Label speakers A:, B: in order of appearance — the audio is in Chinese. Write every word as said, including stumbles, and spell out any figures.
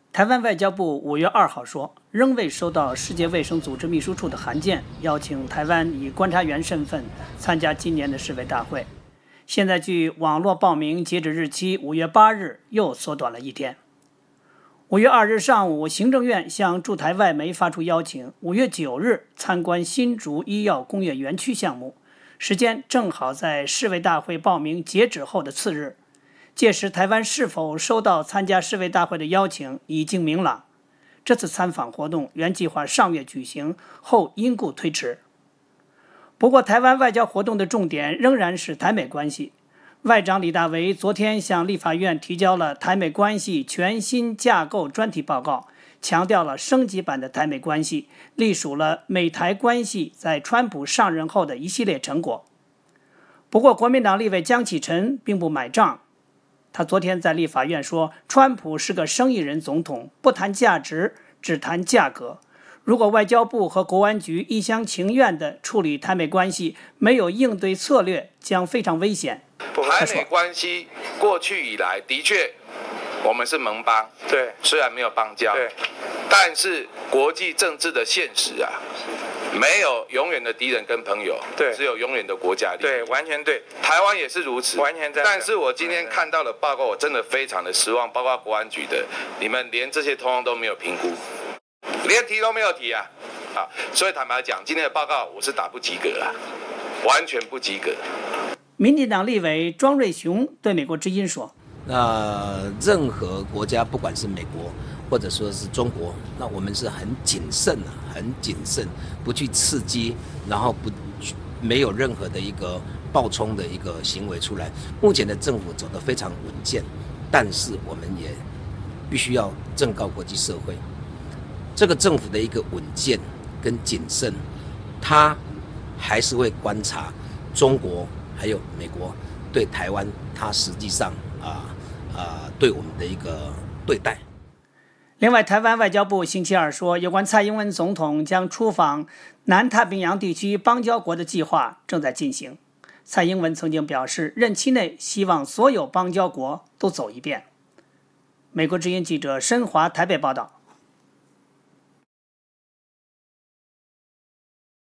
A: 台湾外交部五月二号说，仍未收到世界卫生组织秘书处的函件，邀请台湾以观察员身份参加今年的世卫大会。现在距网络报名截止日期五月八日又缩短了一天。五月二日上午，行政院向驻台外媒发出邀请，五月九日参观新竹医药工业园区项目，时间正好在世卫大会报名截止后的次日。届时，台湾是否收到参加世卫大会的邀请已经明朗。这次参访活动原计划上月举行，后因故推迟。不过，台湾外交活动的重点仍然是台美关系。外长李大为昨天向立法院提交了台美关系全新架构专题报告，强调了升级版的台美关系，隶属了美台关系在川普上任后的一系列成果。不过，国民党立委江启臣并不买账。他昨天在立法院说，川普是个生意人总统，不谈价值，只谈价格。如果外交部和国安局一厢情愿地处理台美关系，没有应对策略，将非常危险。
B: 台美关系过去以来的确，我们是盟邦，
C: 对，
B: 虽然没有邦交，
C: 对，
B: 但是国际政治的现实啊，没有永远的敌人跟朋友，
C: 对，
B: 只有永远的国家利益，
C: 对，完全对。
B: 台湾也是如此，
C: 完全在。
B: 但是我今天看到的报告，我真的非常的失望，包括国安局的，你们连这些通通都没有评估，连提都没有提啊！啊，所以坦白讲，今天的报告我是打不及格啦，完全不及格。
A: 民进党立委庄瑞雄对美国之音说：“
D: 那任何国家，不管是美国或者说是中国，那我们是很谨慎啊，很谨慎，不去刺激，然后不没有任何的一个暴冲的一个行为出来。目前的政府走得非常稳健，但是我们也必须要正告国际社会，这个政府的一个稳健跟谨慎，它还是会观察中国。”还有美国对台湾，它实际上啊啊对我们的一个对待。
A: 另外，台湾外交部星期二说，有关蔡英文总统将出访南太平洋地区邦交国的计划正在进行。蔡英文曾经表示，任期内希望所有邦交国都走一遍。美国之音记者申华台北报道。